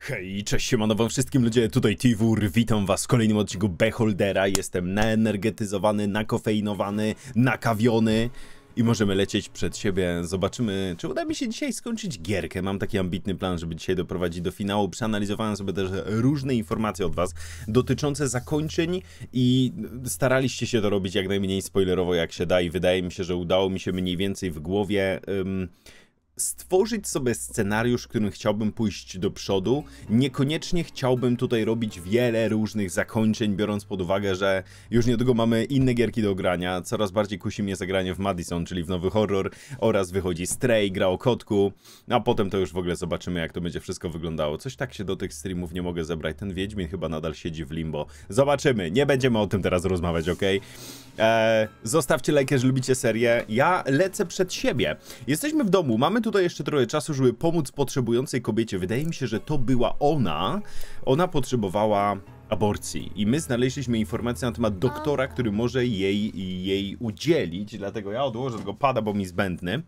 Hej, cześć, siemano wam wszystkim ludzie, tutaj Tiwur, witam was w kolejnym odcinku Beholdera. Jestem naenergetyzowany, nakofeinowany, nakawiony i możemy lecieć przed siebie. Zobaczymy, czy uda mi się dzisiaj skończyć gierkę. Mam taki ambitny plan, żeby dzisiaj doprowadzić do finału. Przeanalizowałem sobie też różne informacje od was dotyczące zakończeń i staraliście się to robić jak najmniej spoilerowo jak się da i wydaje mi się, że udało mi się mniej więcej w głowie stworzyć sobie scenariusz, w którym chciałbym pójść do przodu. Niekoniecznie chciałbym tutaj robić wiele różnych zakończeń, biorąc pod uwagę, że już niedługo mamy inne gierki do grania. Coraz bardziej kusi mnie zagranie w Madison, czyli w nowy horror, oraz wychodzi Stray, gra o kotku, a potem to już w ogóle zobaczymy, jak to będzie wszystko wyglądało. Coś tak się do tych streamów nie mogę zebrać. Ten Wiedźmin chyba nadal siedzi w limbo. Zobaczymy, nie będziemy o tym teraz rozmawiać, ok? Zostawcie lajkę, jeżeli lubicie serię. Ja lecę przed siebie. Jesteśmy w domu, mamy tutaj jeszcze trochę czasu, żeby pomóc potrzebującej kobiecie. Wydaje mi się, że to była ona. Ona potrzebowała aborcji i my znaleźliśmy informację na temat doktora, który może jej udzielić, dlatego ja odłożę tego pada, bo mi zbędny.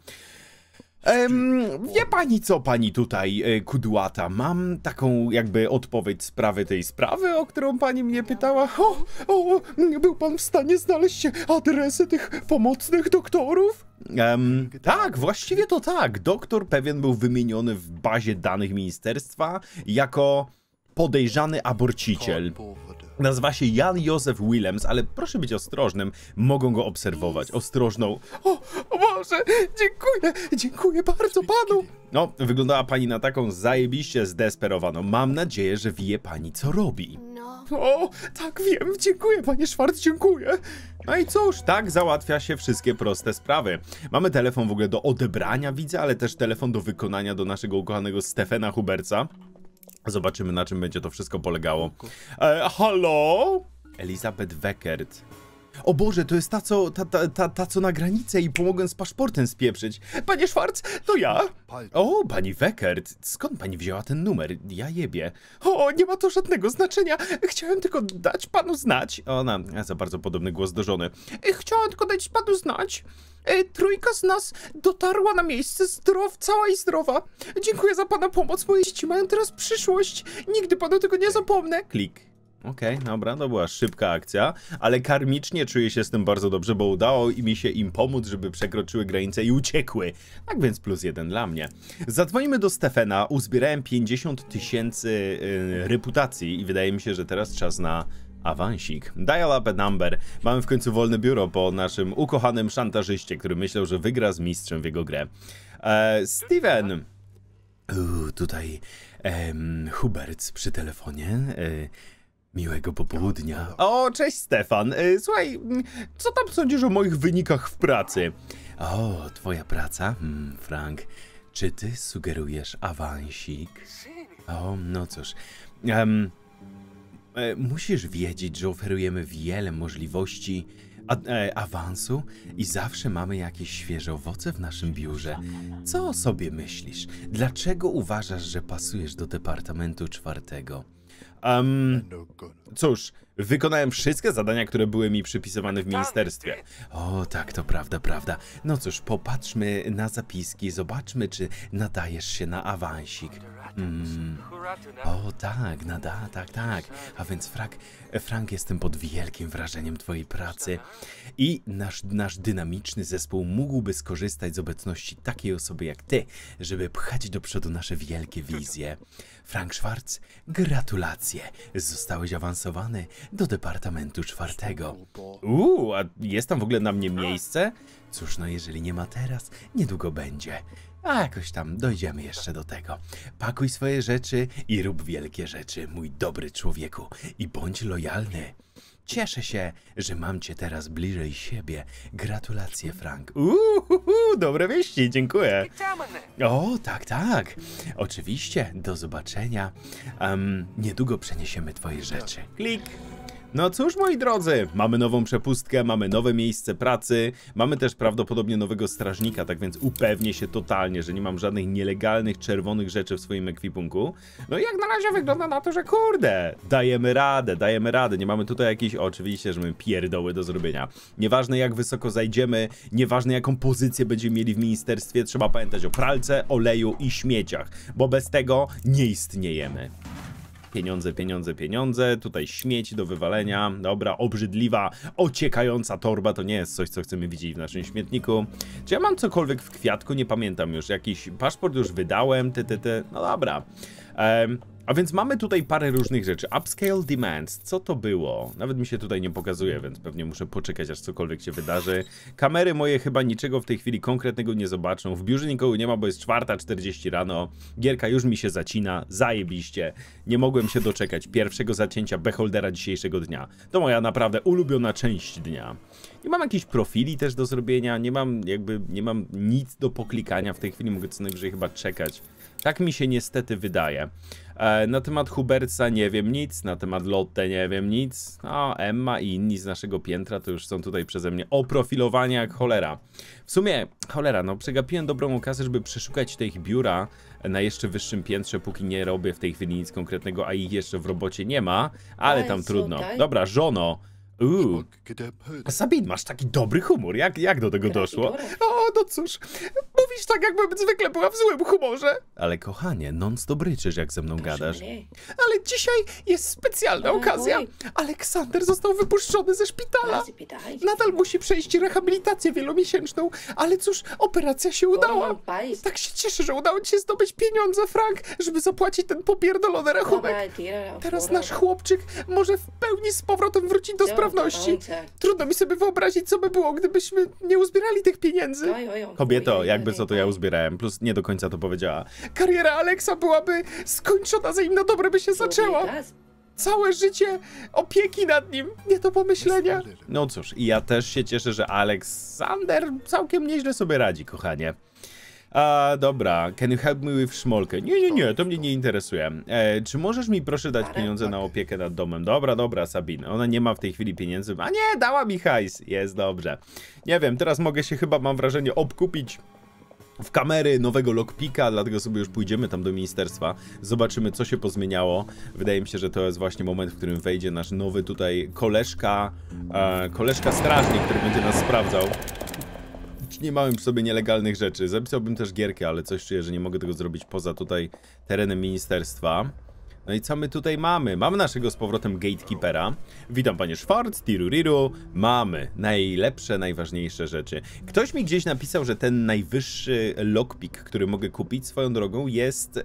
Wie pani co, pani tutaj kudłata? Mam taką jakby odpowiedź sprawy tej sprawy, o którą pani mnie pytała. Był pan w stanie znaleźć adresy tych pomocnych doktorów? Tak, właściwie to tak. Doktor pewien był wymieniony w bazie danych ministerstwa jako podejrzany aborciciel. Nazywa się Jan Józef Willems, ale proszę być ostrożnym, mogą go obserwować. Ostrożną. O Boże, dziękuję bardzo panu. No, wyglądała pani na taką zajebiście zdesperowaną. Mam nadzieję, że wie pani, co robi. O, tak wiem, dziękuję panie Schwarz, dziękuję. No i cóż, tak załatwia się wszystkie proste sprawy. Mamy telefon w ogóle do odebrania, widzę, ale też telefon do wykonania do naszego ukochanego Stefana Huberca. Zobaczymy, na czym będzie to wszystko polegało. Halo? Elizabeth Weckert. O Boże, to jest ta co na granicę i pomogłem z paszportem spieprzyć. Panie Schwarz, to ja. O, pani Weckert, skąd pani wzięła ten numer? Ja jebie. O, nie ma to żadnego znaczenia. Chciałem tylko dać panu znać. Ona, za bardzo podobny głos do żony. Chciałem tylko dać panu znać. Trójka z nas dotarła na miejsce cała i zdrowa. Dziękuję za pana pomoc, moje dzieci mają teraz przyszłość. Nigdy panu tego nie zapomnę. Klik. Okej, dobra, to była szybka akcja, ale karmicznie czuję się z tym bardzo dobrze, bo udało mi się im pomóc, żeby przekroczyły granicę i uciekły. Tak więc +1 dla mnie. Zadzwonimy do Stefana, uzbierałem 50 000 reputacji i wydaje mi się, że teraz czas na awansik. Dial up a number. Mamy w końcu wolne biuro po naszym ukochanym szantażyście, który myślał, że wygra z mistrzem w jego grę. Steven! Tutaj Huberts przy telefonie. Miłego popołudnia. O, cześć Stefan. Słuchaj, co tam sądzisz o moich wynikach w pracy? O, twoja praca? Frank, czy ty sugerujesz awansik? O, no cóż. Musisz wiedzieć, że oferujemy wiele możliwości awansu i zawsze mamy jakieś świeże owoce w naszym biurze. Co o sobie myślisz? Dlaczego uważasz, że pasujesz do Departamentu 4? Cóż, wykonałem wszystkie zadania, które były mi przypisywane w ministerstwie. O, tak, to prawda. No cóż, popatrzmy na zapiski, zobaczmy, czy nadajesz się na awansik. O, tak, tak. A więc Frank, jestem pod wielkim wrażeniem twojej pracy i nasz dynamiczny zespół mógłby skorzystać z obecności takiej osoby jak ty, żeby pchać do przodu nasze wielkie wizje. Frank Schwarz, gratulacje. Zostałeś awansowany do Departamentu 4. A jest tam w ogóle na mnie miejsce? Cóż, no jeżeli nie ma teraz, niedługo będzie. A jakoś tam dojdziemy jeszcze do tego. Pakuj swoje rzeczy i rób wielkie rzeczy, mój dobry człowieku. I bądź lojalny. Cieszę się, że mam cię teraz bliżej siebie. Gratulacje, Frank. Dobre wieści, dziękuję. O, tak. Oczywiście, do zobaczenia. Niedługo przeniesiemy twoje rzeczy. Klik. No cóż, moi drodzy, mamy nową przepustkę, mamy nowe miejsce pracy, mamy też prawdopodobnie nowego strażnika, tak więc upewnię się totalnie, że nie mam żadnych nielegalnych, czerwonych rzeczy w swoim ekwipunku. No i jak na razie wygląda na to, że kurde, dajemy radę, nie mamy tutaj jakiejś, oczywiście, że mamy pierdoły do zrobienia. Nieważne jak wysoko zajdziemy, nieważne jaką pozycję będziemy mieli w ministerstwie, trzeba pamiętać o pralce, oleju i śmieciach, bo bez tego nie istniejemy. Pieniądze, pieniądze, pieniądze. Tutaj śmieci do wywalenia. Dobra, obrzydliwa, ociekająca torba. To nie jest coś, co chcemy widzieć w naszym śmietniku. Czy ja mam cokolwiek w kwiatku? Nie pamiętam już. Jakiś paszport już wydałem. No dobra. A więc mamy tutaj parę różnych rzeczy. Upscale Demands. Co to było? Nawet mi się tutaj nie pokazuje, więc pewnie muszę poczekać, aż cokolwiek się wydarzy. Kamery moje chyba niczego w tej chwili konkretnego nie zobaczą. W biurze nikogo nie ma, bo jest 4:40 rano. Gierka już mi się zacina. Zajebiście. Nie mogłem się doczekać pierwszego zacięcia beholdera dzisiejszego dnia. To moja naprawdę ulubiona część dnia. Nie mam jakichś profili też do zrobienia. Nie mam nic do poklikania. W tej chwili mogę co najwyżej chyba czekać. Tak mi się niestety wydaje. Na temat Hubertsa nie wiem nic, na temat Lotte nie wiem nic. No, Emma i inni z naszego piętra to już są tutaj przeze mnie oprofilowani jak cholera. W sumie, cholera, no przegapiłem dobrą okazję, żeby przeszukać te ich biura na jeszcze wyższym piętrze, póki nie robię w tej chwili nic konkretnego, a ich jeszcze w robocie nie ma, ale tam trudno. Dobra, żono. Sabine, masz taki dobry humor. Jak do tego doszło? O, no cóż, mówisz tak, jakbym zwykle była w złym humorze. Ale kochanie, non-stop ryczysz, jak ze mną gadasz. Ale dzisiaj jest specjalna okazja. Aleksander został wypuszczony ze szpitala. Nadal musi przejść rehabilitację wielomiesięczną, ale cóż, operacja się udała. Tak się cieszę, że udało ci się zdobyć pieniądze, Frank, żeby zapłacić ten popierdolony rachunek. Teraz nasz chłopczyk może w pełni z powrotem wrócić do sprawności. Trudno mi sobie wyobrazić, co by było, gdybyśmy nie uzbierali tych pieniędzy. Kobieto, jakby co to ja uzbierałem, plus nie do końca to powiedziała. Kariera Alexa byłaby skończona, zanim na dobre by się zaczęła. Całe życie opieki nad nim, nie do pomyślenia. No cóż, i ja też się cieszę, że Aleksander całkiem nieźle sobie radzi, kochanie. Dobra, can you help me with szmolkę? Nie, to mnie nie interesuje. Czy możesz mi proszę dać pieniądze na opiekę nad domem? Dobra, Sabine. Ona nie ma w tej chwili pieniędzy. A nie, dała mi hajs. Jest dobrze. Nie wiem, teraz mogę się chyba, mam wrażenie, obkupić w kamery nowego lockpicka, dlatego sobie już pójdziemy tam do ministerstwa. Zobaczymy, co się pozmieniało. Wydaje mi się, że to jest właśnie moment, w którym wejdzie nasz nowy tutaj koleżka strażnik, który będzie nas sprawdzał. Nie mam przy sobie nielegalnych rzeczy. Zapisałbym też gierkę, ale coś czuję, że nie mogę tego zrobić poza tutaj terenem ministerstwa. No i co my tutaj mamy? Mamy naszego z powrotem gatekeepera. Witam, panie Schwartz, tiruriru. Mamy najlepsze, najważniejsze rzeczy. Ktoś mi gdzieś napisał, że ten najwyższy lockpick, który mogę kupić swoją drogą, jest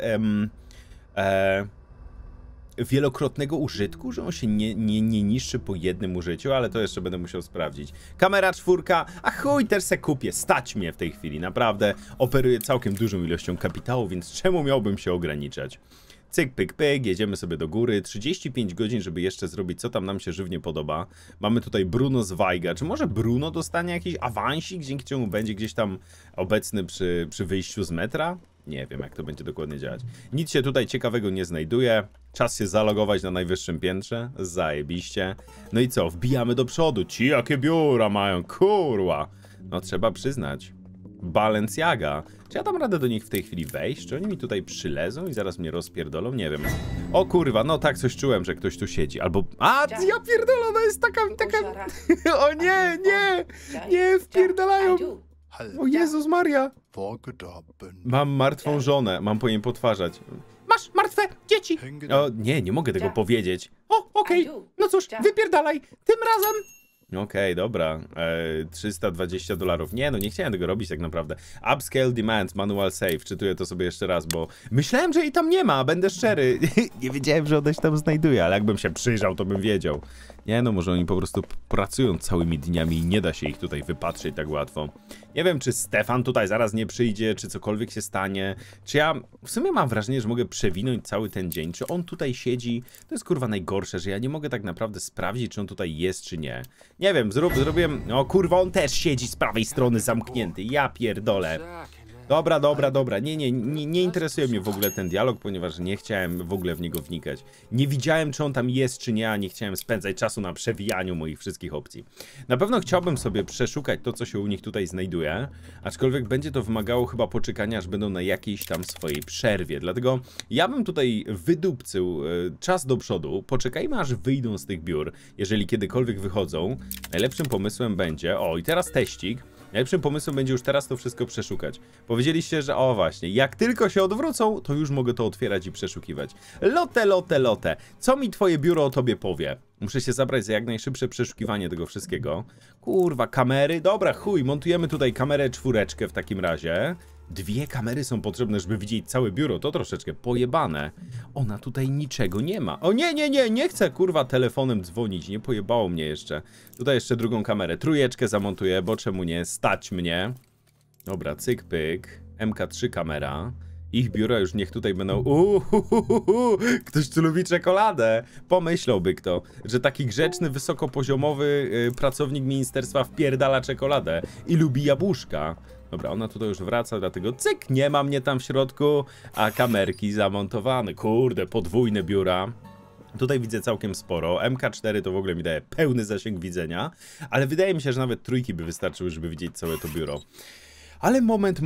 wielokrotnego użytku, że on się nie niszczy po jednym użyciu, ale to jeszcze będę musiał sprawdzić. Kamera 4, a chuj, też se kupię, stać mnie w tej chwili, naprawdę. Operuję całkiem dużą ilością kapitału, więc czemu miałbym się ograniczać? Cyk, pyk, pyk, jedziemy sobie do góry. 35 godzin, żeby jeszcze zrobić, co tam nam się żywnie podoba. Mamy tutaj Bruno Zweiga. Czy może Bruno dostanie jakiś awansik, dzięki czemu będzie gdzieś tam obecny przy wyjściu z metra? Nie wiem, jak to będzie dokładnie działać. Nic się tutaj ciekawego nie znajduje. Czas się zalogować na najwyższym piętrze. Zajebiście. No i co? Wbijamy do przodu. Ci jakie biura mają, kurwa. No trzeba przyznać. Balenciaga. Czy ja dam radę do nich w tej chwili wejść? Czy oni mi tutaj przylezą i zaraz mnie rozpierdolą? Nie wiem. O kurwa, no tak coś czułem, że ktoś tu siedzi. Albo... A, ja pierdolę, ona jest taka... O nie, nie, wpierdalają. O Jezus Maria. Mam martwą żonę, mam po niej potwarzać. Masz martwe dzieci. O, nie mogę tego powiedzieć. O, okej. No cóż, wypierdalaj. Tym razem... Okej, dobra. $320. Nie, no nie chciałem tego robić tak naprawdę. Upscale Demands, Manual Save. Czytuję to sobie jeszcze raz, bo myślałem, że jej tam nie ma, będę szczery. Nie wiedziałem, że ona się tam znajduje, ale jakbym się przyjrzał, to bym wiedział. Nie no, może oni po prostu pracują całymi dniami i nie da się ich tutaj wypatrzeć tak łatwo. Nie wiem, czy Stefan tutaj zaraz nie przyjdzie, czy cokolwiek się stanie. Czy ja w sumie mam wrażenie, że mogę przewinąć cały ten dzień. Czy on tutaj siedzi? To jest kurwa najgorsze, że ja nie mogę tak naprawdę sprawdzić, czy on tutaj jest, czy nie. Nie wiem, zrobiłem... O kurwa, on też siedzi z prawej strony zamknięty. Ja pierdolę. Dobra. Nie interesuje mnie w ogóle ten dialog, ponieważ nie chciałem w ogóle w niego wnikać. Nie widziałem, czy on tam jest, czy nie, a nie chciałem spędzać czasu na przewijaniu moich wszystkich opcji. Na pewno chciałbym sobie przeszukać to, co się u nich tutaj znajduje, aczkolwiek będzie to wymagało chyba poczekania, aż będą na jakiejś tam swojej przerwie. Dlatego ja bym tutaj wydupcył czas do przodu, poczekajmy, aż wyjdą z tych biur, jeżeli kiedykolwiek wychodzą. Najlepszym pomysłem będzie... O, i teraz teścik. Najlepszym pomysłem będzie już teraz to wszystko przeszukać. Powiedzieliście, że o właśnie, jak tylko się odwrócą, to już mogę to otwierać i przeszukiwać. Lotte. Co mi twoje biuro o tobie powie? Muszę się zabrać za jak najszybsze przeszukiwanie tego wszystkiego. Kurwa, kamery? Dobra, chuj, montujemy tutaj kamerę 4 w takim razie. 2 kamery są potrzebne, żeby widzieć całe biuro. To troszeczkę pojebane. Ona tutaj niczego nie ma. O nie chcę kurwa telefonem dzwonić. Nie pojebało mnie jeszcze. Tutaj jeszcze drugą kamerę. 3 zamontuję, bo czemu nie? Stać mnie. Dobra, cyk pyk. MK3 kamera. Ich biura już niech tutaj będą... Ktoś tu lubi czekoladę. Pomyślałby kto, że taki grzeczny, wysokopoziomowy pracownik ministerstwa wpierdala czekoladę i lubi jabłuszka. Dobra, ona tutaj już wraca, dlatego cyk, nie ma mnie tam w środku, a kamerki zamontowane. Kurde, podwójne biura. Tutaj widzę całkiem sporo. MK4 to w ogóle mi daje pełny zasięg widzenia, ale wydaje mi się, że nawet 3 by wystarczyły, żeby widzieć całe to biuro. Ale moment.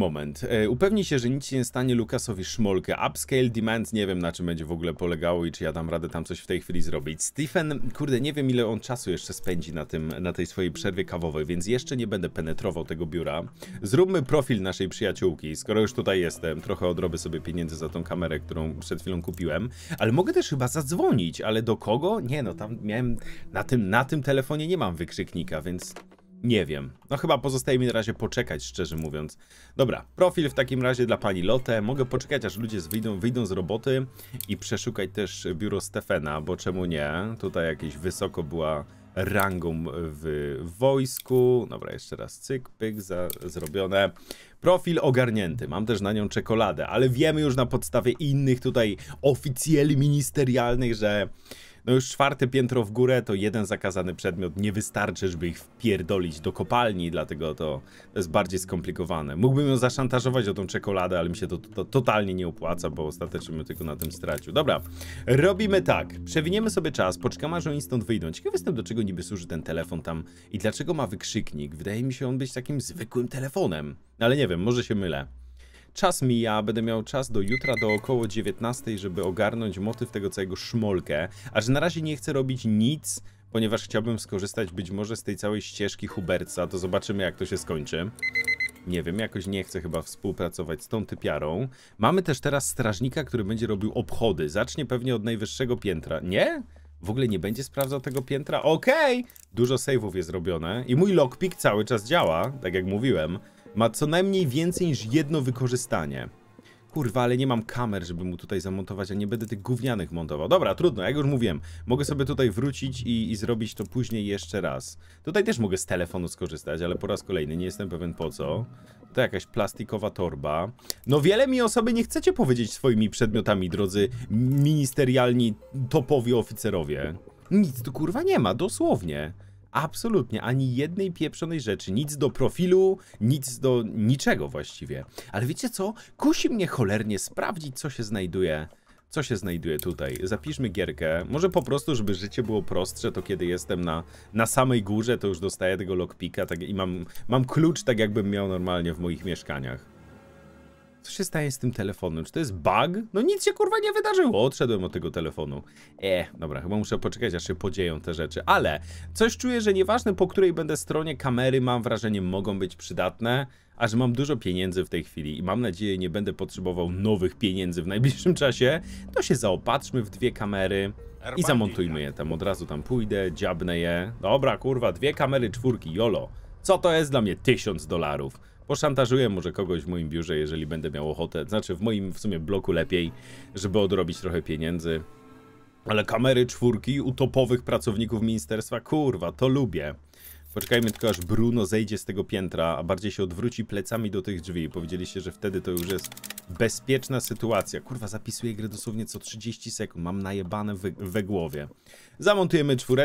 Upewnij się, że nic się nie stanie Lukasowi Szmolkę. Upscale Demands, nie wiem na czym będzie w ogóle polegało i czy ja dam radę tam coś w tej chwili zrobić. Stephen, kurde, nie wiem ile on czasu jeszcze spędzi na tej swojej przerwie kawowej, więc jeszcze nie będę penetrował tego biura. Zróbmy profil naszej przyjaciółki, skoro już tutaj jestem. Trochę odrobię sobie pieniędzy za tą kamerę, którą przed chwilą kupiłem. Ale mogę też chyba zadzwonić, ale do kogo? Nie no, tam miałem... Na tym telefonie nie mam wykrzyknika, więc... Nie wiem. No chyba pozostaje mi na razie poczekać, szczerze mówiąc. Dobra, profil w takim razie dla pani Lotte. Mogę poczekać, aż ludzie wyjdą z roboty i przeszukać też biuro Stefana, bo czemu nie? Tutaj jakieś wysoko była rangą w wojsku. Dobra, jeszcze raz cyk, pyk, zrobione. Profil ogarnięty. Mam też na nią czekoladę, ale wiemy już na podstawie innych tutaj oficjeli ministerialnych, że... No już 4. piętro w górę to jeden zakazany przedmiot nie wystarczy, żeby ich wpierdolić do kopalni, dlatego to jest bardziej skomplikowane. Mógłbym ją zaszantażować o tą czekoladę, ale mi się to totalnie nie opłaca, bo ostatecznie bym tylko na tym stracił. Dobra, robimy tak. Przewiniemy sobie czas, poczekamy aż oni stąd wyjdą. Ciekaw jestem, do czego niby służy ten telefon tam i dlaczego ma wykrzyknik. Wydaje mi się on być takim zwykłym telefonem, ale nie wiem, może się mylę. Czas mija, będę miał czas do jutra do około 19, żeby ogarnąć motyw tego całego szmolkę. A że na razie nie chcę robić nic, ponieważ chciałbym skorzystać być może z tej całej ścieżki Hubertsa, to zobaczymy jak to się skończy. Nie wiem, jakoś nie chcę chyba współpracować z tą typiarą. Mamy też teraz strażnika, który będzie robił obchody. Zacznie pewnie od najwyższego piętra. Nie? W ogóle nie będzie sprawdzał tego piętra? Okej! Dużo save'ów jest robione i mój lockpick cały czas działa, tak jak mówiłem. Ma co najmniej więcej niż jedno wykorzystanie. Kurwa, ale nie mam kamer, żeby mu tutaj zamontować, a nie będę tych gównianych montował. Dobra, trudno, jak już mówiłem. Mogę sobie tutaj wrócić i zrobić to później jeszcze raz. Tutaj też mogę z telefonu skorzystać, ale po raz kolejny nie jestem pewien po co. To jakaś plastikowa torba. No wiele mi o sobie nie chcecie powiedzieć swoimi przedmiotami, drodzy ministerialni topowi oficerowie. Nic tu kurwa nie ma, dosłownie. Absolutnie, ani jednej pieprzonej rzeczy, nic do profilu, nic do niczego właściwie. Ale wiecie co? Kusi mnie cholernie sprawdzić, co się znajduje tutaj. Zapiszmy gierkę. Może po prostu, żeby życie było prostsze, to kiedy jestem na samej górze, to już dostaję tego lockpicka tak, i mam klucz tak, jakbym miał normalnie w moich mieszkaniach. Co się staje z tym telefonem? Czy to jest bug? No nic się kurwa nie wydarzyło. Odszedłem od tego telefonu. Dobra, chyba muszę poczekać, aż się podzieją te rzeczy. Ale coś czuję, że nieważne po której będę stronie, kamery mam wrażenie mogą być przydatne. A że mam dużo pieniędzy w tej chwili i mam nadzieję nie będę potrzebował nowych pieniędzy w najbliższym czasie, to się zaopatrzmy w 2 kamery i zamontujmy je tam. Od razu tam pójdę, dziabnę je. Dobra kurwa, 2 kamery 4, jolo. Co to jest dla mnie $1000? Poszantażuję może kogoś w moim biurze, jeżeli będę miał ochotę. Znaczy w moim w sumie bloku lepiej, żeby odrobić trochę pieniędzy. Ale kamery 4 u topowych pracowników ministerstwa, kurwa, to lubię. Poczekajmy tylko aż Bruno zejdzie z tego piętra, a bardziej się odwróci plecami do tych drzwi. Powiedzieliście, że wtedy to już jest bezpieczna sytuacja. Kurwa, zapisuję grę dosłownie co 30 sekund. Mam najebane we głowie. Zamontujemy 4,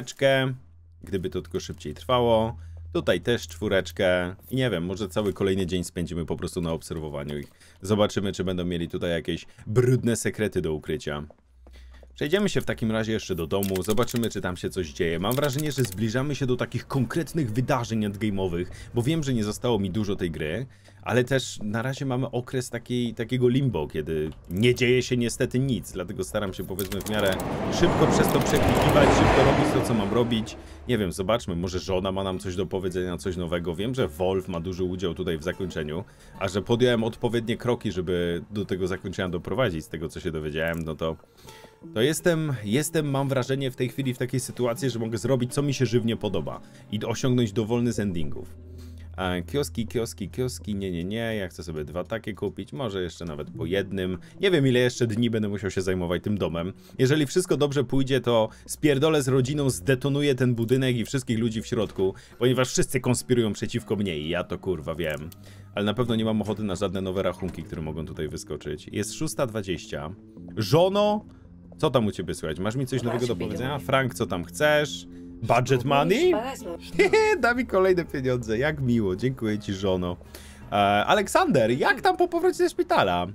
gdyby to tylko szybciej trwało. Tutaj też 4 i nie wiem, może cały kolejny dzień spędzimy po prostu na obserwowaniu ich. Zobaczymy, czy będą mieli tutaj jakieś brudne sekrety do ukrycia. Przejdziemy się w takim razie jeszcze do domu, zobaczymy, czy tam się coś dzieje. Mam wrażenie, że zbliżamy się do takich konkretnych wydarzeń endgame'owych, bo wiem, że nie zostało mi dużo tej gry, ale też na razie mamy okres takiego limbo, kiedy nie dzieje się niestety nic, dlatego staram się, powiedzmy, w miarę szybko przez to przeklikiwać, szybko robić to, co mam robić. Nie wiem, zobaczmy, może żona ma nam coś do powiedzenia, coś nowego. Wiem, że Wolf ma duży udział tutaj w zakończeniu, a że podjąłem odpowiednie kroki, żeby do tego zakończenia doprowadzić, z tego, co się dowiedziałem, no to jestem, mam wrażenie, w tej chwili w takiej sytuacji, że mogę zrobić, co mi się żywnie podoba i osiągnąć dowolny z endingów. Kioski, nie, ja chcę sobie 2 takie kupić, może jeszcze nawet po jednym. Nie wiem, ile jeszcze dni będę musiał się zajmować tym domem. Jeżeli wszystko dobrze pójdzie, to spierdolę z rodziną, zdetonuję ten budynek i wszystkich ludzi w środku, ponieważ wszyscy konspirują przeciwko mnie i ja to kurwa wiem. Ale na pewno nie mam ochoty na żadne nowe rachunki, które mogą tutaj wyskoczyć. Jest 6:20. Żono, co tam u ciebie słychać? Masz mi coś nowego do powiedzenia? Frank, co tam chcesz? Budget money? Da mi kolejne pieniądze, jak miło, dziękuję ci, żono. Aleksander, jak tam po powrocie ze szpitala?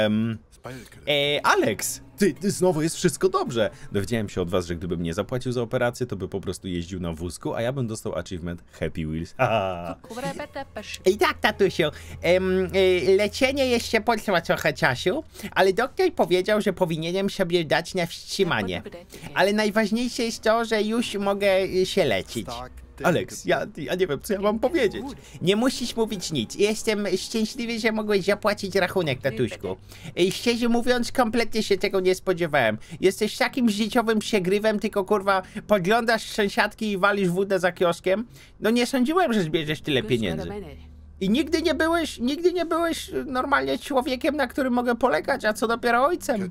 Alex, ty znowu jest wszystko dobrze. Dowiedziałem się od was, że gdybym nie zapłacił za operację, to by po prostu jeździł na wózku, a ja bym dostał achievement Happy Wheels. I tak, tatusiu, leczenie jeszcze potrwa trochę czasu, ale doktor powiedział, że powinienem sobie dać na wstrzymanie. Ale najważniejsze jest to, że już mogę się leczyć. Alex, ja nie wiem, co ja mam powiedzieć. Nie musisz mówić nic. Jestem szczęśliwy, że mogłeś zapłacić rachunek, tatuśku. Szczerze mówiąc, kompletnie się tego nie spodziewałem. Jesteś takim życiowym przegrywem, tylko kurwa podglądasz sąsiadki i walisz wódę za kioskiem. No nie sądziłem, że zbierzesz tyle pieniędzy. I nigdy nie byłeś normalnie człowiekiem, na którym mogę polegać, a co dopiero ojcem.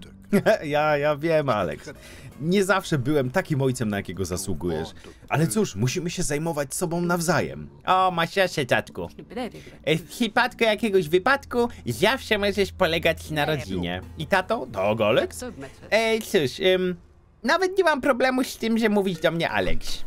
Ja wiem, Alex. Nie zawsze byłem takim ojcem, na jakiego zasługujesz. Ale cóż, musimy się zajmować sobą nawzajem. O, masz rację, tatku. W przypadku jakiegoś wypadku zawsze możesz polegać na rodzinie. I tato? Tak, Alex? Cóż, nawet nie mam problemu z tym, że mówisz do mnie Alex.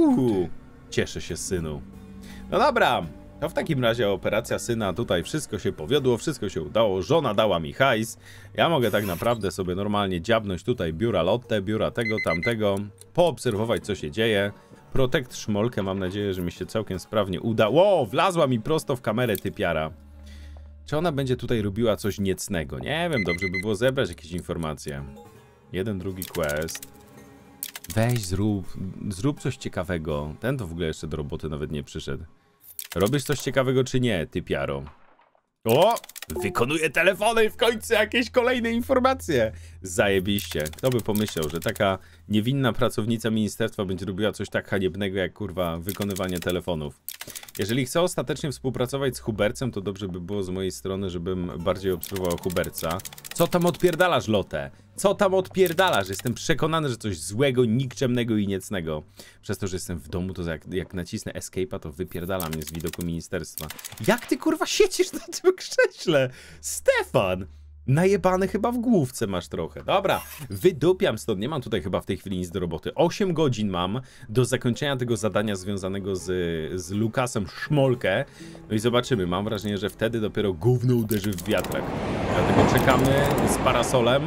Cieszę się, synu. No dobra. To w takim razie operacja syna, tutaj wszystko się powiodło, wszystko się udało, żona dała mi hajs. Ja mogę tak naprawdę sobie normalnie dziabnąć tutaj biura Lotte, biura tego, tamtego, poobserwować, co się dzieje. Protect szmolkę, mam nadzieję, że mi się całkiem sprawnie uda. Ło, wlazła mi prosto w kamerę typiara. Czy ona będzie tutaj robiła coś niecnego? Nie wiem, dobrze by było zebrać jakieś informacje. Jeden, drugi quest. Weź, zrób coś ciekawego. Ten to w ogóle jeszcze do roboty nawet nie przyszedł. Robisz coś ciekawego czy nie, typiaro? O! Wykonuję telefony i w końcu jakieś kolejne informacje. Zajebiście. Kto by pomyślał, że taka niewinna pracownica ministerstwa będzie robiła coś tak haniebnego jak kurwa wykonywanie telefonów. Jeżeli chcę ostatecznie współpracować z Hubercem, to dobrze by było z mojej strony, żebym bardziej obserwował Huberca. Co tam odpierdalasz, Lotte? Co tam odpierdalasz? Jestem przekonany, że coś złego, nikczemnego i niecnego. Przez to, że jestem w domu, to jak nacisnę escape'a, to wypierdala mnie z widoku ministerstwa. Jak ty kurwa siedzisz na tym krześle? Stefan! Najebany chyba w główce masz trochę. Dobra, wydupiam stąd. Nie mam tutaj chyba w tej chwili nic do roboty. 8 godzin mam do zakończenia tego zadania związanego z Lukasem Szmolkę. No i zobaczymy. Mam wrażenie, że wtedy dopiero gówno uderzy w wiatrak. Dlatego czekamy z parasolem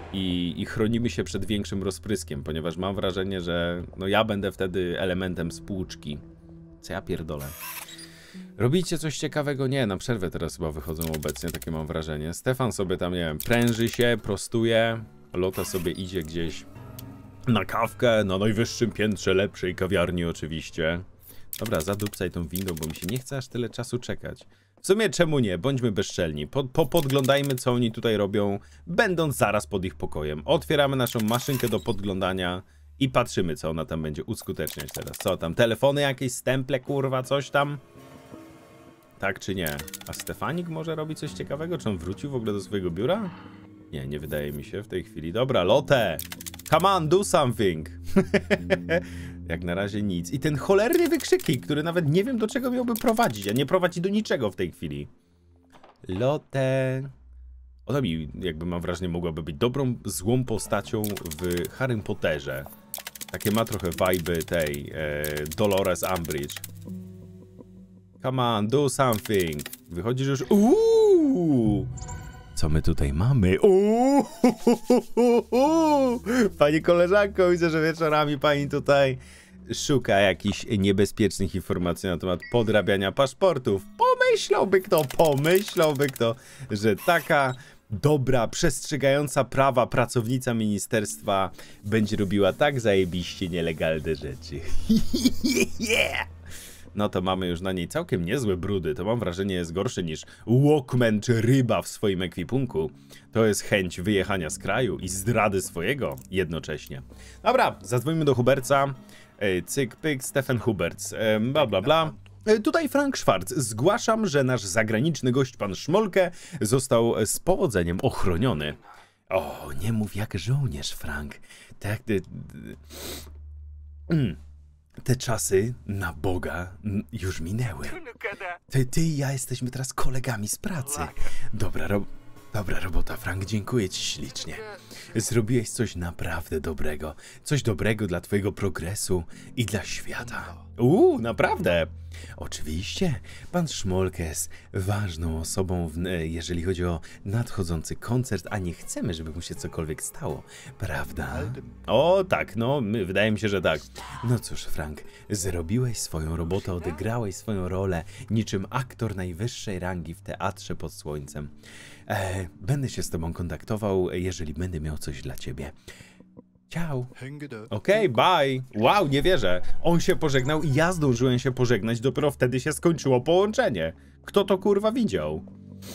i chronimy się przed większym rozpryskiem, ponieważ mam wrażenie, że no ja będę wtedy elementem spłuczki. Co ja pierdolę? Robicie coś ciekawego? Nie, na przerwę teraz chyba wychodzą obecnie, takie mam wrażenie. Stefan sobie tam, nie wiem, pręży się, prostuje. Lotte sobie idzie gdzieś na kawkę, na najwyższym piętrze lepszej kawiarni oczywiście. Dobra, zadupcaj tą windą, bo mi się nie chce aż tyle czasu czekać. W sumie czemu nie? Bądźmy bezczelni. Podglądajmy, co oni tutaj robią, będąc zaraz pod ich pokojem. Otwieramy naszą maszynkę do podglądania i patrzymy, co ona tam będzie uskuteczniać teraz. Co tam? Telefony jakieś, stemple, kurwa, coś tam? Tak czy nie? A Stefanik może robi coś ciekawego? Czy on wrócił w ogóle do swojego biura? Nie, nie wydaje mi się w tej chwili. Dobra, Lotte! Come on, do something! Jak na razie nic. I ten cholerny wykrzyknik, który nawet nie wiem do czego miałby prowadzić, a nie prowadzi do niczego w tej chwili. Lotte... Ona mi, jakby mam wrażenie, mogłaby być dobrą, złą postacią w Harrym Potterze. Takie ma trochę vibe'y tej Dolores Umbridge. Come on, do something. Wychodzi, że już... Co my tutaj mamy? Pani koleżanko, widzę, że wieczorami pani tutaj szuka jakichś niebezpiecznych informacji na temat podrabiania paszportów. Pomyślałby kto, że taka dobra, przestrzegająca prawa pracownica ministerstwa będzie robiła tak zajebiście nielegalne rzeczy. No to mamy już na niej całkiem niezłe brudy. To mam wrażenie jest gorsze niż Walkman czy ryba w swoim ekwipunku. To jest chęć wyjechania z kraju i zdrady swojego jednocześnie. Dobra, zadzwońmy do Huberca. Cyk, pyk, Stefan Huberts. Bla, bla, bla. Tutaj Frank Schwarz. Zgłaszam, że nasz zagraniczny gość, pan Szmolke, został z powodzeniem ochroniony. O, nie mów jak żołnierz, Frank. Tak, te czasy, na Boga, już minęły. Ty i ja jesteśmy teraz kolegami z pracy. Dobra robota, Frank, dziękuję ci ślicznie. Zrobiłeś coś naprawdę dobrego. Coś dobrego dla twojego progresu i dla świata. Naprawdę. Oczywiście, pan Szmolke jest ważną osobą, jeżeli chodzi o nadchodzący koncert, a nie chcemy, żeby mu się cokolwiek stało, prawda? O, tak, no, wydaje mi się, że tak. No cóż, Frank, zrobiłeś swoją robotę, odegrałeś swoją rolę, niczym aktor najwyższej rangi w teatrze pod słońcem. Będę się z tobą kontaktował, jeżeli będę miał coś dla ciebie. Ciao. Okej, bye. Wow, nie wierzę. On się pożegnał i ja zdążyłem się pożegnać, dopiero wtedy się skończyło połączenie. Kto to kurwa widział?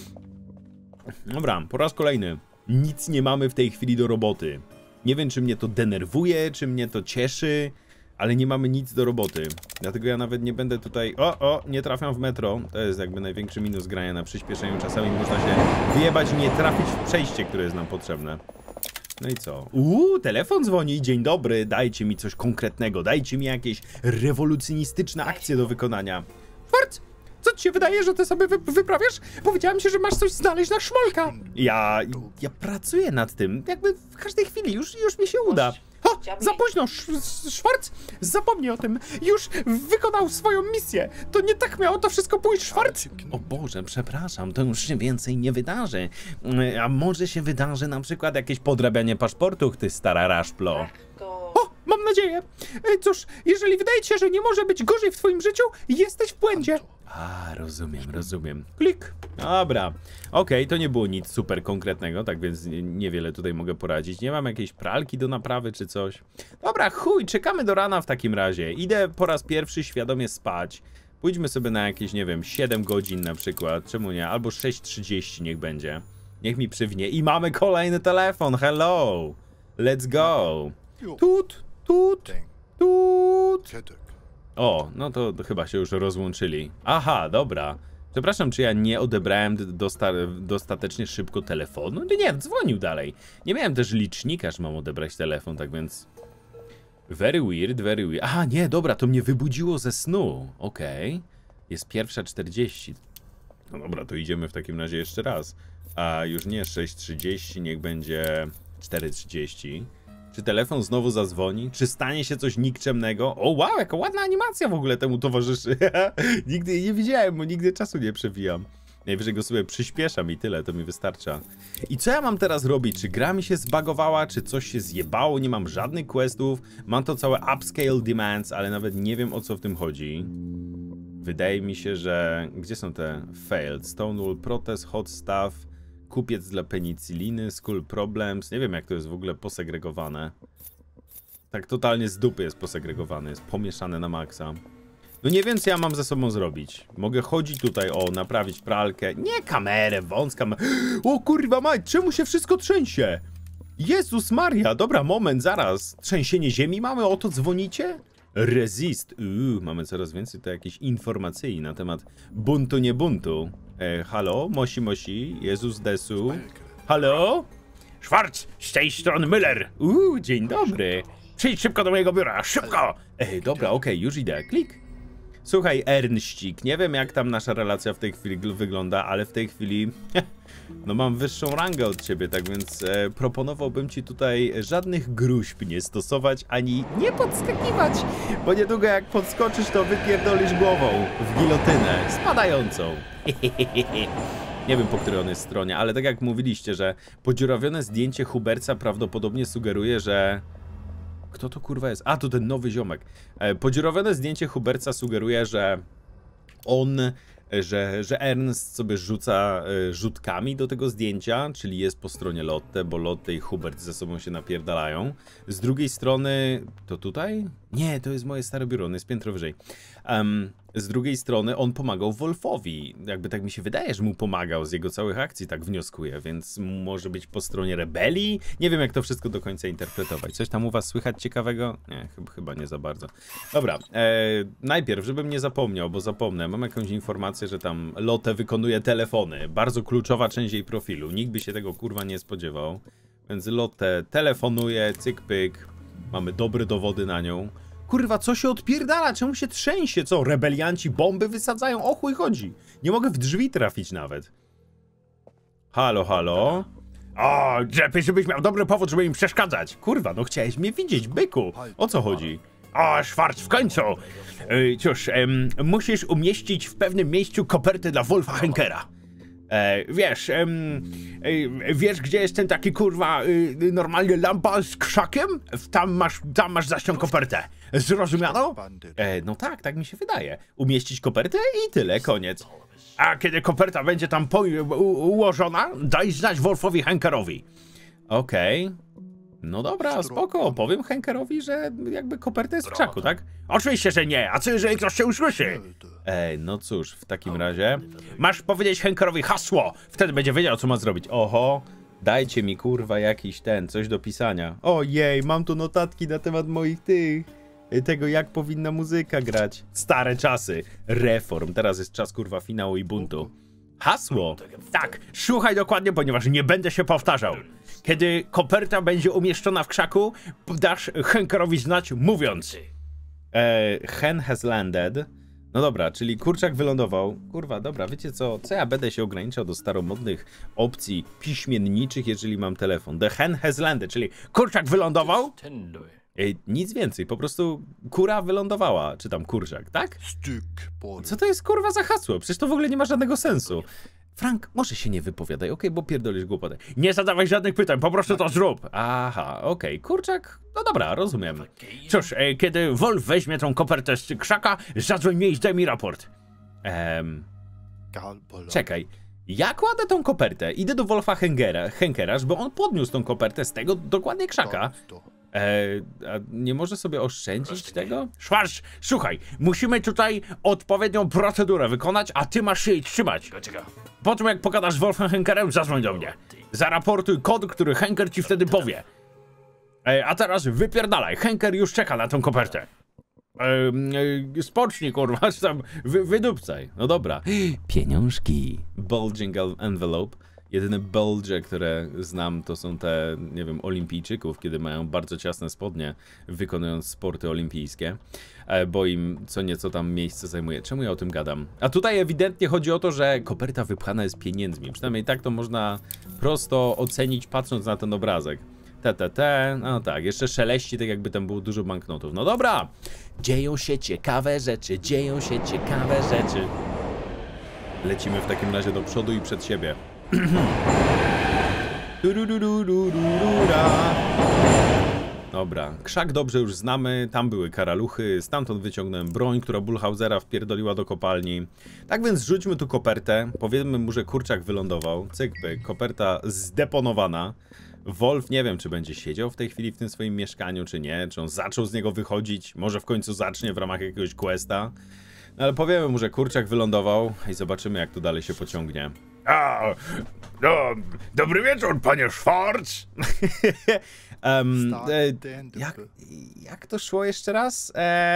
Dobra, po raz kolejny. Nic nie mamy w tej chwili do roboty. Nie wiem, czy mnie to denerwuje, czy mnie to cieszy, ale nie mamy nic do roboty. Dlatego ja nawet nie będę tutaj... nie trafiam w metro. To jest jakby największy minus grania na przyspieszeniu. Czasami można się wyjebać i nie trafić w przejście, które jest nam potrzebne. No i co? Telefon dzwoni. Dzień dobry, dajcie mi coś konkretnego. Dajcie mi jakieś rewolucjonistyczne akcje do wykonania. Schwarz, co ci się wydaje, że ty sobie wyprawiasz? Powiedziałem ci, że masz coś znaleźć na Szmolka. Ja pracuję nad tym. Jakby w każdej chwili. Już mi się uda. Za późno, Schwarz! Zapomnij o tym. Już wykonał swoją misję. To nie tak miało to wszystko pójść, Schwarz? O Boże, przepraszam, to już się więcej nie wydarzy. A może się wydarzy na przykład jakieś podrabianie paszportów, ty stara raszplo. O, mam nadzieję. Cóż, jeżeli wydaje ci się, że nie może być gorzej w twoim życiu, jesteś w błędzie. Rozumiem. Klik. Dobra. Okej, to nie było nic super konkretnego, tak więc niewiele tutaj mogę poradzić. Nie mam jakiejś pralki do naprawy czy coś. Dobra, chuj, czekamy do rana w takim razie. Idę po raz pierwszy świadomie spać. Pójdźmy sobie na jakieś, nie wiem, 7 godzin na przykład. Czemu nie? Albo 6:30 niech będzie. Niech mi przywnie. I mamy kolejny telefon. Hello. Let's go. Tut. O, no to chyba się już rozłączyli. Aha, dobra. Przepraszam, czy ja nie odebrałem dostatecznie szybko telefonu? Nie, dzwonił dalej. Nie miałem też licznika, że mam odebrać telefon, tak więc... Very weird. Aha, nie, dobra, to mnie wybudziło ze snu. Okej. Jest 1:40. No dobra, to idziemy w takim razie jeszcze raz. A już nie 6:30, niech będzie 4:30. Czy telefon znowu zadzwoni? Czy stanie się coś nikczemnego? O wow, jaka ładna animacja w ogóle temu towarzyszy. Nigdy jej nie widziałem, bo nigdy czasu nie przewijam. Najwyżej go sobie przyspieszam i tyle, to mi wystarcza. I co ja mam teraz robić? Czy gra mi się zbagowała? Czy coś się zjebało? Nie mam żadnych questów. Mam to całe upscale demands, ale nawet nie wiem, o co w tym chodzi. Wydaje mi się, że... Gdzie są te failed? Stonewall Protest, Hot Stuff... Kupiec dla penicyliny, School Problems. Nie wiem, jak to jest w ogóle posegregowane. Tak totalnie z dupy jest posegregowane. Jest pomieszane na maksa. No nie wiem, co ja mam ze sobą zrobić. Mogę chodzić tutaj, naprawić pralkę. Nie kamerę, wąska. O kurwa mać, czemu się wszystko trzęsie? Jezus Maria, dobra, moment, zaraz. Trzęsienie ziemi mamy? O to dzwonicie? Resist. Mamy coraz więcej to jakichś informacji na temat buntu, nie buntu. Halo? Mosi, Jezus Desu. Halo? Schwarz, z tej strony Müller. Dzień dobry. Przyjdź szybko do mojego biura, szybko! Dobra, okej, już idę. Klik. Słuchaj, Ernścik, nie wiem jak tam nasza relacja w tej chwili wygląda, ale w tej chwili... No mam wyższą rangę od ciebie, tak więc proponowałbym ci tutaj żadnych gruźb nie stosować, ani nie podskakiwać, bo niedługo jak podskoczysz, to wypierdolisz głową w gilotynę spadającą. Nie wiem, po której on jest stronie, ale tak jak mówiliście, że podziurawione zdjęcie Huberca prawdopodobnie sugeruje, że... Kto to kurwa jest? A, to ten nowy ziomek. Podziurawione zdjęcie Huberca sugeruje, że on... Że Ernst sobie rzuca rzutkami do tego zdjęcia, czyli jest po stronie Lotte, bo Lotte i Hubert ze sobą się napierdalają. Z drugiej strony... To tutaj? Nie, to jest moje stare biuro, on jest piętro wyżej. Z drugiej strony on pomagał Wolfowi. Jakby tak mi się wydaje, że mu pomagał z jego całych akcji, tak wnioskuję, więc może być po stronie rebelii? Nie wiem, jak to wszystko do końca interpretować. Coś tam u was słychać ciekawego? Nie, chyba nie za bardzo. Dobra, najpierw, żebym nie zapomniał, bo zapomnę, mam jakąś informację, że tam Lotte wykonuje telefony. Bardzo kluczowa część jej profilu. Nikt by się tego kurwa nie spodziewał. Więc Lotte telefonuje, cyk pyk. Mamy dobre dowody na nią. Kurwa, co się odpierdala? Czemu się trzęsie? Co, rebelianci bomby wysadzają? O chuj chodzi. Nie mogę w drzwi trafić nawet. Halo, halo? O, lepiej, żebyś miał dobry powód, żeby im przeszkadzać. Kurwa, no chciałeś mnie widzieć, byku. O co chodzi? O, Schwarz, w końcu. Cóż, musisz umieścić w pewnym miejscu kopertę dla Wolfa Henkera. Wiesz, gdzie jest ten taki kurwa normalnie lampa z krzakiem? Tam masz zaś tą kopertę. Zrozumiano? No tak mi się wydaje. Umieścić kopertę i tyle, koniec. A kiedy koperta będzie tam ułożona, daj znać Wolfowi Henkerowi. Okej. No dobra, spoko. Powiem Henkerowi, że jakby koperta jest w krzaku, tak? Oczywiście, że nie. A co jeżeli ktoś się usłyszy? No cóż, w takim razie masz powiedzieć Henkerowi hasło. Wtedy będzie wiedział, co ma zrobić. Oho, dajcie mi kurwa jakiś coś do pisania. Ojej, mam tu notatki na temat moich tego jak powinna muzyka grać. Stare czasy. Reform. Teraz jest czas kurwa finału i buntu. Hasło? Tak, słuchaj dokładnie, ponieważ nie będę się powtarzał. Kiedy koperta będzie umieszczona w krzaku, dasz Henkerowi znać mówiąc. Hen has landed. No dobra, czyli kurczak wylądował. Kurwa, dobra, wiecie co? Co ja będę się ograniczał do staromodnych opcji piśmienniczych, jeżeli mam telefon. The hen has landed, czyli kurczak wylądował? Nic więcej, po prostu kura wylądowała, czy tam kurczak, tak? Co to jest kurwa za hasło? Przecież to w ogóle nie ma żadnego sensu. Frank, może się nie wypowiadaj, okej, bo pierdolisz głupotę. Nie zadawaj żadnych pytań, po prostu to zrób. Aha, okej, kurczak, no dobra, rozumiem. Cóż, kiedy Wolf weźmie tą kopertę z krzaka, zadzwoń mnie i zdaj mi raport. Czekaj, ja kładę tą kopertę, idę do Wolfa Henkera, żeby on podniósł tą kopertę z tego dokładnie krzaka. A nie może sobie oszczędzić tego? Schwarz, słuchaj, musimy tutaj odpowiednią procedurę wykonać, a ty masz się jej trzymać. Po tym jak pogadasz z Wolfem Henkerem, zadzwoń do mnie. Zaraportuj kod, który Henker ci wtedy powie. A teraz wypierdalaj, Henker już czeka na tą kopertę. Spocznij kurwa, tam wydupcaj. No dobra. Pieniążki. Bulging envelope. Jedyne bulge, które znam, to są te, nie wiem, olimpijczyków, kiedy mają bardzo ciasne spodnie, wykonując sporty olimpijskie, bo im co nieco tam miejsce zajmuje. Czemu ja o tym gadam? A tutaj ewidentnie chodzi o to, że koperta wypchana jest pieniędzmi. Przynajmniej tak to można prosto ocenić, patrząc na ten obrazek. No tak, jeszcze szeleści, tak jakby tam było dużo banknotów. No dobra! Dzieją się ciekawe rzeczy, Lecimy w takim razie do przodu i przed siebie. Dobra, krzak dobrze już znamy, tam były karaluchy, stamtąd wyciągnąłem broń, która Bullhausera wpierdoliła do kopalni. Tak więc rzućmy tu kopertę, powiedzmy mu, że kurczak wylądował, cyk pyk, koperta zdeponowana. Wolf nie wiem, czy będzie siedział w tej chwili w tym swoim mieszkaniu, czy nie, czy on zaczął z niego wychodzić, może w końcu zacznie w ramach jakiegoś questa. No ale powiemy mu, że kurczak wylądował i zobaczymy, jak to dalej się pociągnie. No, dobry wieczór, panie Schwarz. Jak to szło jeszcze raz?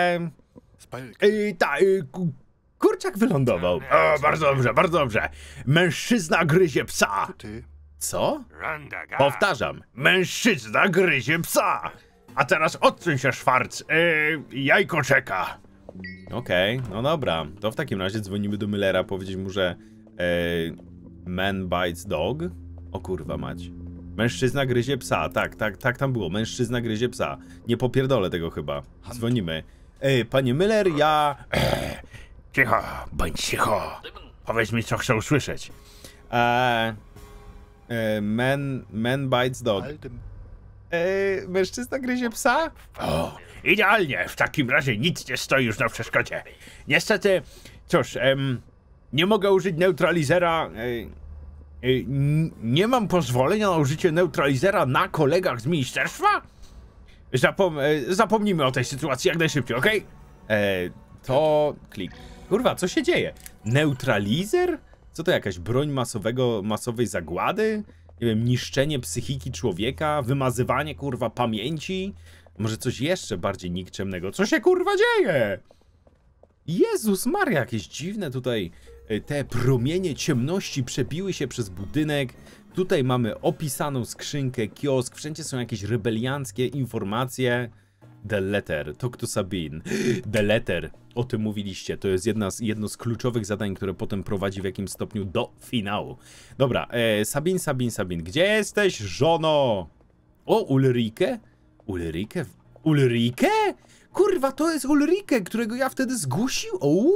Kurczak wylądował. O, bardzo dobrze. Mężczyzna gryzie psa. Co? Powtarzam. Mężczyzna gryzie psa. A teraz odsuń się, Schwarz. Jajko czeka. Okej, no dobra. To w takim razie dzwonimy do Müllera, powiedzieć mu, że man bites dog? O kurwa mać. Mężczyzna gryzie psa. Tak tam było. Mężczyzna gryzie psa. Nie popierdolę tego chyba. Dzwonimy. Panie Müller, ja... Cicho, bądź cicho. Powiedz mi, co chcę usłyszeć. Man bites dog. Mężczyzna gryzie psa? O, idealnie. W takim razie nic nie stoi już na przeszkodzie. Niestety, cóż, nie mogę użyć neutralizera. Nie mam pozwolenia na użycie neutralizera na kolegach z ministerstwa? Zapomnijmy o tej sytuacji jak najszybciej, okej? To klik. Kurwa, co się dzieje? Neutralizer? Co to jakaś broń masowej zagłady? Nie wiem, niszczenie psychiki człowieka? Wymazywanie, kurwa, pamięci? Może coś jeszcze bardziej nikczemnego? Co się, kurwa, dzieje? Jezus Maria, jakieś dziwne tutaj te promienie ciemności przebiły się przez budynek. Tutaj mamy opisaną skrzynkę, kiosk, wszędzie są jakieś rebelianckie informacje. The Letter, Talk to Sabine. The Letter, o tym mówiliście, to jest jedno z kluczowych zadań, które potem prowadzi w jakimś stopniu do finału. Dobra, Sabine, gdzie jesteś, żono? O, Ulrike? Ulrike? Kurwa, to jest Ulrike, którego ja wtedy zgłosił?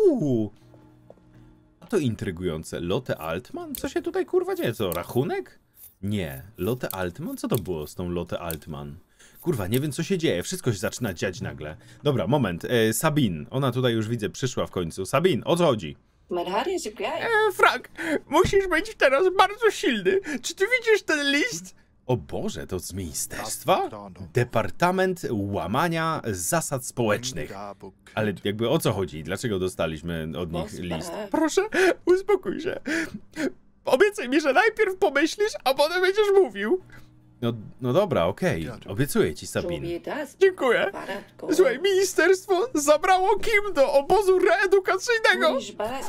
To intrygujące. Lotte Altman? Co się tutaj kurwa dzieje? Co, rachunek? Nie. Lotte Altman? Co to było z tą Lotte Altman? Kurwa, nie wiem co się dzieje. Wszystko się zaczyna dziać nagle. Dobra, moment. Sabine. Ona tutaj już widzę, przyszła w końcu. Sabine, o co chodzi? Frank, musisz być teraz bardzo silny. Czy ty widzisz ten list? O Boże, to z ministerstwa? Departament Łamania Zasad Społecznych. Ale jakby o co chodzi? Dlaczego dostaliśmy od nich list? Proszę, uspokój się. Obiecaj mi, że najpierw pomyślisz, a potem będziesz mówił. No dobra, okej. Obiecuję ci, Sabine. Dziękuję. Słuchaj, ministerstwo zabrało Kim do obozu reedukacyjnego.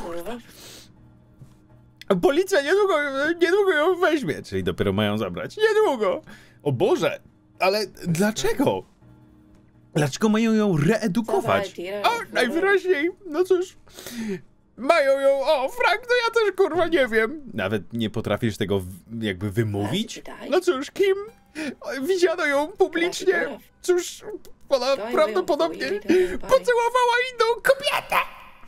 Policja niedługo ją weźmie. Czyli dopiero mają zabrać. Niedługo. O Boże, ale dlaczego? Dlaczego mają ją reedukować? O, najwyraźniej, no cóż, mają ją, o, Frank, no ja też kurwa nie wiem. Nawet nie potrafisz tego jakby wymówić? No cóż, Kim, widziano ją publicznie, cóż, ona prawdopodobnie pocałowała inną kobietę.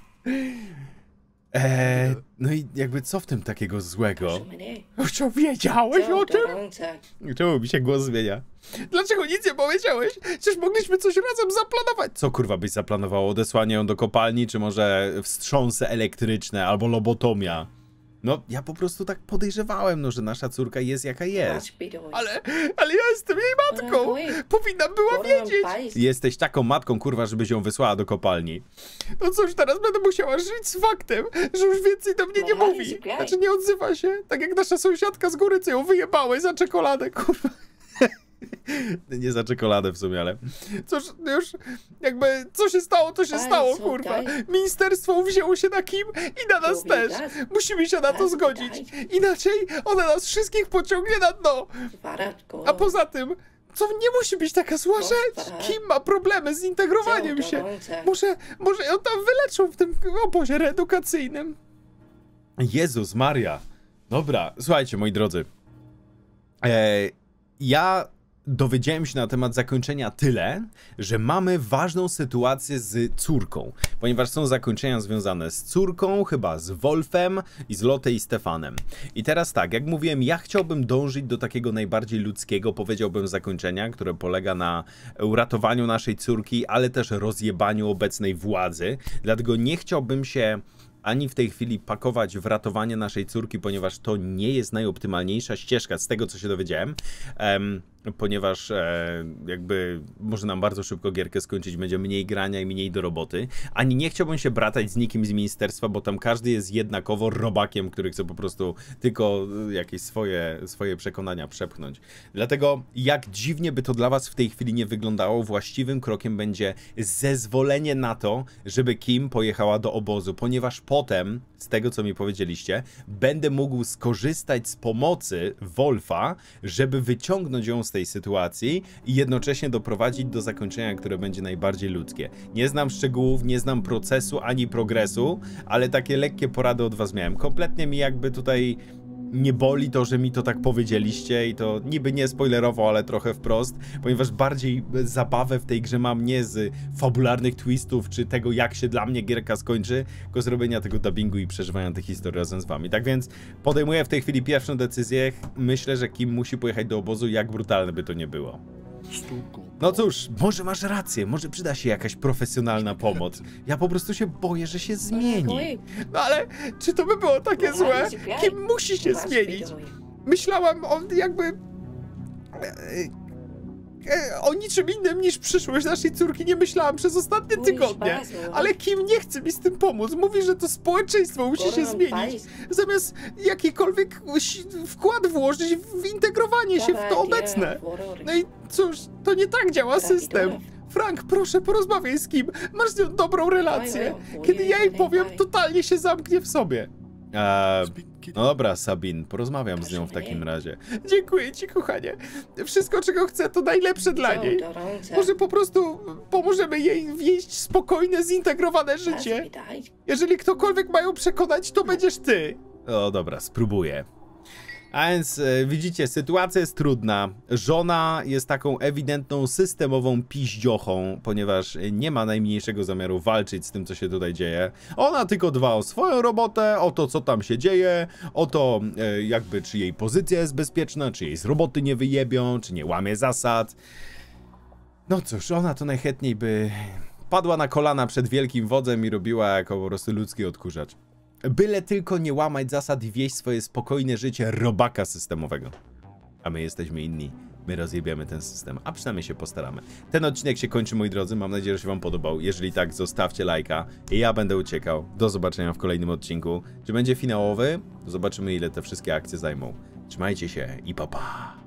No i jakby co w tym takiego złego? Co, wiedziałeś o tym? Czemu mi się głos zmienia? Dlaczego nic nie powiedziałeś? Przecież mogliśmy coś razem zaplanować. Co kurwa byś zaplanował? Odesłanie ją do kopalni, czy może wstrząsy elektryczne, albo lobotomia? No, ja po prostu tak podejrzewałem, no, że nasza córka jest jaka jest. Ale ja jestem jej matką. Powinna była wiedzieć. Jesteś taką matką, kurwa, żebyś ją wysłała do kopalni. No cóż, teraz będę musiała żyć z faktem, że już więcej do mnie nie mówi. Znaczy nie odzywa się. Tak jak nasza sąsiadka z góry, co ją wyjebałeś za czekoladę, kurwa. Nie za czekoladę w sumie, ale... Cóż, już jakby co się stało, to się stało, kurwa. Ministerstwo wzięło się na Kim i na nas też. Musimy się na to zgodzić. Inaczej ona nas wszystkich pociągnie na dno. A poza tym, co nie musi być taka zła rzecz. Kim ma problemy z integrowaniem się. Może ją tam wyleczą w tym obozie reedukacyjnym. Jezus Maria. Dobra, słuchajcie, moi drodzy. Ja dowiedziałem się na temat zakończenia tyle, że mamy ważną sytuację z córką, ponieważ są zakończenia związane z córką, chyba z Wolfem i z Lotte i Stefanem. I teraz tak, jak mówiłem, ja chciałbym dążyć do takiego najbardziej ludzkiego, powiedziałbym, zakończenia, które polega na uratowaniu naszej córki, ale też rozjebaniu obecnej władzy, dlatego nie chciałbym się ani w tej chwili pakować w ratowanie naszej córki, ponieważ to nie jest najoptymalniejsza ścieżka z tego, co się dowiedziałem, ponieważ jakby może nam bardzo szybko gierkę skończyć, będzie mniej grania i mniej do roboty, ani nie chciałbym się bratać z nikim z ministerstwa, bo tam każdy jest jednakowo robakiem, który chce po prostu tylko jakieś swoje przekonania przepchnąć. Dlatego jak dziwnie by to dla was w tej chwili nie wyglądało, właściwym krokiem będzie zezwolenie na to, żeby Kim pojechała do obozu, ponieważ potem, z tego co mi powiedzieliście, będę mógł skorzystać z pomocy Wolfa, żeby wyciągnąć ją z tej sytuacji i jednocześnie doprowadzić do zakończenia, które będzie najbardziej ludzkie. Nie znam szczegółów, nie znam procesu ani progresu, ale takie lekkie porady od was miałem. Kompletnie mi jakby tutaj nie boli to, że mi to tak powiedzieliście i to niby nie spoilerowo, ale trochę wprost, ponieważ bardziej zabawę w tej grze mam nie z fabularnych twistów, czy tego, jak się dla mnie gierka skończy, tylko z robienia tego dubbingu i przeżywania tych historii razem z wami. Tak więc podejmuję w tej chwili pierwszą decyzję. Myślę, że Kim musi pojechać do obozu, jak brutalne by to nie było. No cóż, może masz rację, może przyda się jakaś profesjonalna pomoc. Ja po prostu się boję, że się zmieni. No ale czy to by było takie złe? Kim musi się zmienić? Myślałam o niczym innym niż przyszłość naszej córki nie myślałam przez ostatnie tygodnie. Ale Kim nie chce mi z tym pomóc. Mówi, że to społeczeństwo musi się zmienić. Zamiast jakikolwiek wkład włożyć w integrowanie się w to obecne. No i cóż, to nie tak działa system. Frank, proszę, porozmawiaj z Kim. Masz z nią dobrą relację. Kiedy ja jej powiem, totalnie się zamknie w sobie. No dobra, Sabine, porozmawiam z nią w takim razie. Dziękuję ci, kochanie. Wszystko, czego chcę, to najlepsze dla niej. Może po prostu pomożemy jej wieść spokojne, zintegrowane życie. Jeżeli ktokolwiek ma ją przekonać, to będziesz ty. O dobra, spróbuję. A więc widzicie, sytuacja jest trudna. Żona jest taką ewidentną systemową piździochą, ponieważ nie ma najmniejszego zamiaru walczyć z tym, co się tutaj dzieje. Ona tylko dba o swoją robotę, o to, co tam się dzieje, o to, jakby czy jej pozycja jest bezpieczna, czy jej z roboty nie wyjebią, czy nie łamie zasad. No cóż, ona to najchętniej by padła na kolana przed wielkim wodzem i robiła jako po prostu ludzki odkurzacz. Byle tylko nie łamać zasad i wieść swoje spokojne życie robaka systemowego. A my jesteśmy inni. My rozjebiemy ten system, a przynajmniej się postaramy. Ten odcinek się kończy, moi drodzy. Mam nadzieję, że się wam podobał. Jeżeli tak, zostawcie lajka. Ja będę uciekał. Do zobaczenia w kolejnym odcinku. Czy będzie finałowy? Zobaczymy, ile te wszystkie akcje zajmą. Trzymajcie się i pa pa.